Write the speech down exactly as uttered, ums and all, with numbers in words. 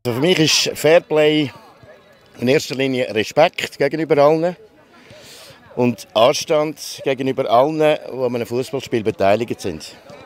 Also für mich ist Fairplay in erster Linie Respekt gegenüber allen und Anstand gegenüber allen, die an einem Fußballspiel beteiligt sind.